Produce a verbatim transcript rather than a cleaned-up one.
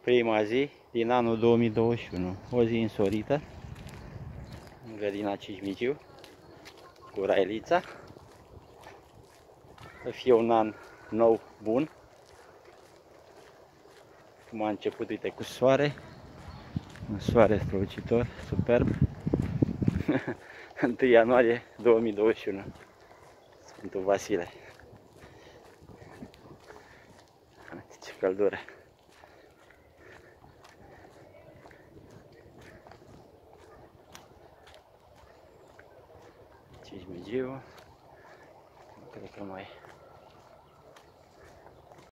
Prima zi din anul două mii douăzeci și unu, o zi însorită în grădina Cismigiu cu Raelița. Să fie un an nou bun. Cum a început, uite, cu soare, un soare strălucitor, superb. întâi ianuarie două mii douăzeci și unu, Sfântul Vasile. Uite ce căldură! Cismigiu, cred că mai